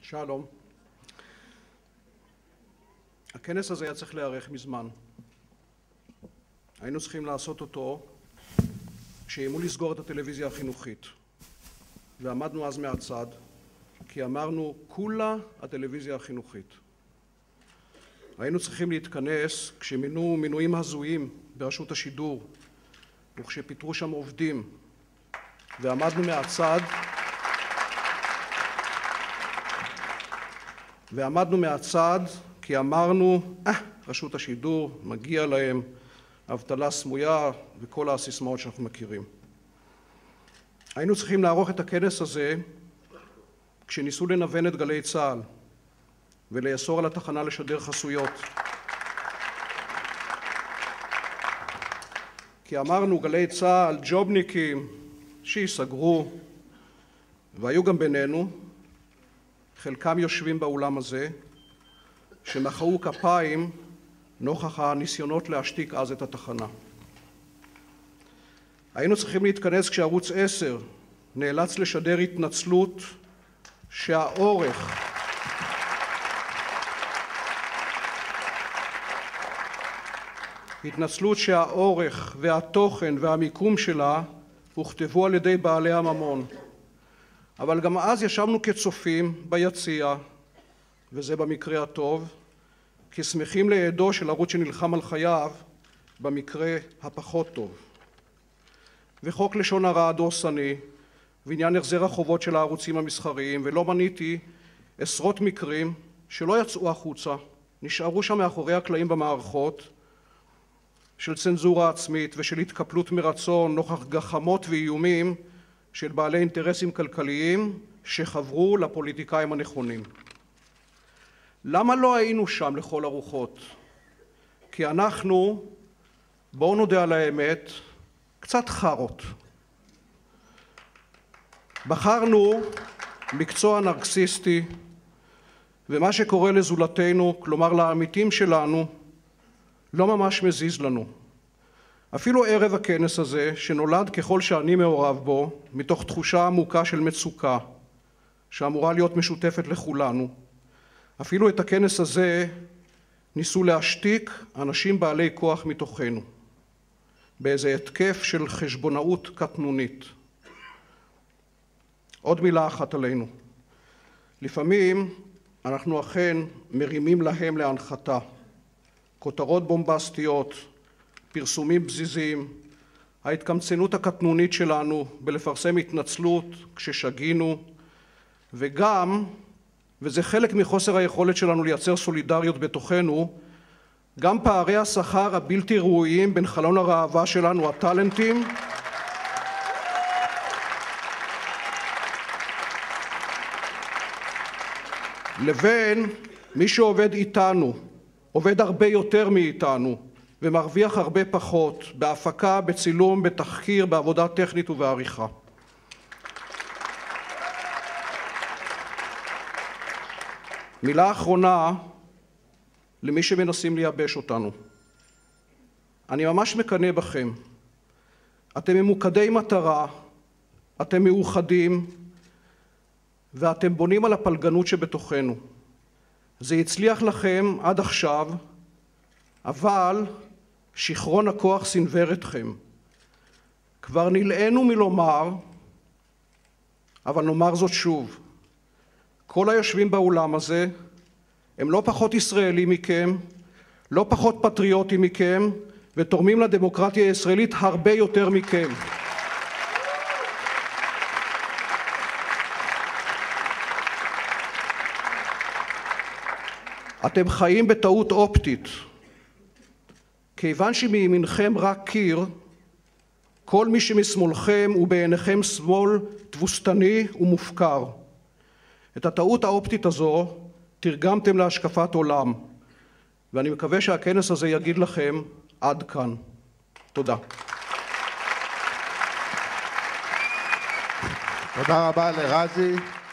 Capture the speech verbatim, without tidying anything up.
שלום. הכנס הזה היה צריך להיערך מזמן. היינו צריכים לעשות אותו כשאיימו לסגור את הטלוויזיה החינוכית. ועמדנו אז מהצד, כי אמרנו, כולה הטלוויזיה החינוכית. היינו צריכים להתכנס כשמינו מינויים הזויים ברשות השידור, וכשפיטרו שם עובדים, ועמדנו מהצד, ועמדנו מהצד כי אמרנו, אה, רשות השידור, מגיע להם, אבטלה סמויה וכל הסיסמאות שאנחנו מכירים. היינו צריכים לערוך את הכנס הזה כשניסו לנוון את גלי צה"ל ולאסור על התחנה לשדר חסויות. כי אמרנו, גלי צה"ל, ג'ובניקים, שיסגרו, והיו גם בינינו, חלקם יושבים באולם הזה, שמחאו כפיים נוכח הניסיונות להשתיק אז את התחנה. היינו צריכים להתכנס כשערוץ עשר נאלץ לשדר התנצלות שהאורך התנצלות שהאורך והתוכן והמיקום שלה הוכתבו על ידי בעלי הממון. אבל גם אז ישבנו כצופים ביציע, וזה במקרה הטוב, כשמחים לידו של ערוץ שנלחם על חייו במקרה הפחות טוב. וחוק לשון הרע הדורסני, ועניין החזר החובות של הערוצים המסחריים, ולא מניתי עשרות מקרים שלא יצאו החוצה, נשארו שם מאחורי הקלעים במערכות, של צנזורה עצמית ושל התקפלות מרצון נוכח גחמות ואיומים של בעלי אינטרסים כלכליים שחברו לפוליטיקאים הנכונים. למה לא היינו שם לכל הרוחות? כי אנחנו, בואו נודה על האמת, קצת חרות. בחרנו מקצוע נרקסיסטי, ומה שקורה לזולתנו, כלומר לעמיתים שלנו, לא ממש מזיז לנו. אפילו ערב הכנס הזה, שנולד ככל שאני מעורב בו, מתוך תחושה עמוקה של מצוקה, שאמורה להיות משותפת לכולנו, אפילו את הכנס הזה ניסו להשתיק אנשים בעלי כוח מתוכנו, באיזה התקף של חשבונאות קטנונית. עוד מילה אחת עלינו. לפעמים אנחנו אכן מרימים להם להנחתה. כותרות בומבסטיות, פרסומים בזיזים, ההתקמצנות הקטנונית שלנו בלפרסם התנצלות כששגינו, וגם, וזה חלק מחוסר היכולת שלנו לייצר סולידריות בתוכנו, גם פערי השכר הבלתי ראויים בין חלון הראווה שלנו, הטלנטים, לבין מי שעובד איתנו, עובד הרבה יותר מאיתנו ומרוויח הרבה פחות בהפקה, בצילום, בתחקיר, בעבודה טכנית ובעריכה. מילה אחרונה למי שמנסים לייבש אותנו. אני ממש מקנא בכם. אתם ממוקדי מטרה, אתם מאוחדים, ואתם בונים על הפלגנות שבתוכנו. זה הצליח לכם עד עכשיו, אבל שיכרון הכוח סנוור אתכם. כבר נלאינו מלומר, אבל נאמר זאת שוב. כל היושבים באולם הזה הם לא פחות ישראלים מכם, לא פחות פטריוטים מכם, ותורמים לדמוקרטיה הישראלית הרבה יותר מכם. אתם חיים בטעות אופטית. כיוון שמימינכם רק קיר, כל מי שמשמאלכם ובעיניכם שמאל תבוסתני ומופקר. את הטעות האופטית הזו תרגמתם להשקפת עולם, ואני מקווה שהכנס הזה יגיד לכם עד כאן. תודה. תודה רבה לרזי.